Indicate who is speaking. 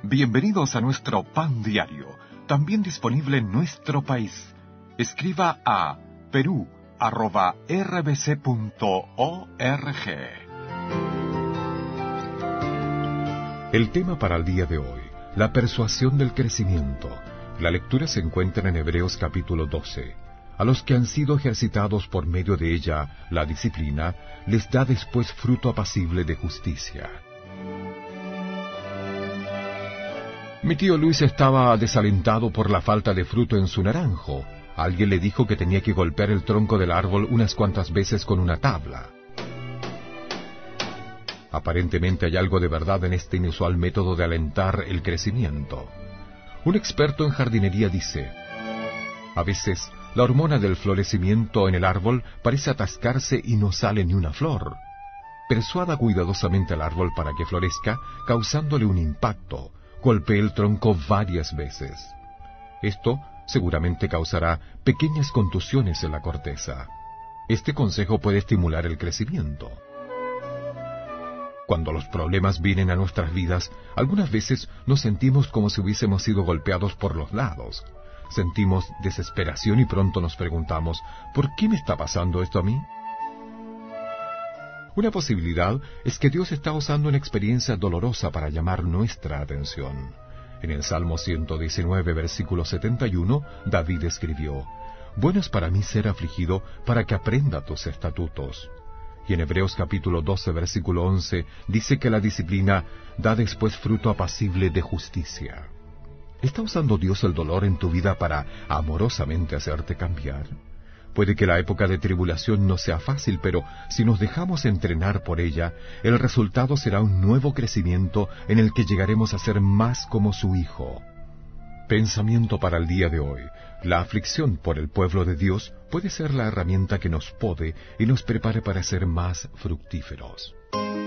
Speaker 1: Bienvenidos a nuestro Pan Diario, también disponible en nuestro país. Escriba a peru@rbc.org.
Speaker 2: El tema para el día de hoy, la persuasión del crecimiento. La lectura se encuentra en Hebreos capítulo 12. A los que han sido ejercitados por medio de ella, la disciplina, les da después fruto apacible de justicia. Mi tío Luis estaba desalentado por la falta de fruto en su naranjo. Alguien le dijo que tenía que golpear el tronco del árbol unas cuantas veces con una tabla. Aparentemente hay algo de verdad en este inusual método de alentar el crecimiento. Un experto en jardinería dice: a veces la hormona del florecimiento en el árbol parece atascarse y no sale ni una flor. Persuada cuidadosamente al árbol para que florezca, causándole un impacto. Golpee el tronco varias veces. Esto seguramente causará pequeñas contusiones en la corteza. Este consejo puede estimular el crecimiento. Cuando los problemas vienen a nuestras vidas, algunas veces nos sentimos como si hubiésemos sido golpeados por los lados. Sentimos desesperación y pronto nos preguntamos, ¿por qué me está pasando esto a mí? Una posibilidad es que Dios está usando una experiencia dolorosa para llamar nuestra atención. En el Salmo 119, versículo 71, David escribió: «Bueno es para mí ser afligido, para que aprenda tus estatutos». Y en Hebreos capítulo 12, versículo 11, dice que la disciplina da después fruto apacible de justicia. ¿Está usando Dios el dolor en tu vida para amorosamente hacerte cambiar? Puede que la época de tribulación no sea fácil, pero si nos dejamos entrenar por ella, el resultado será un nuevo crecimiento en el que llegaremos a ser más como su Hijo. Pensamiento para el día de hoy. La aflicción por el pueblo de Dios puede ser la herramienta que nos pode y nos prepare para ser más fructíferos.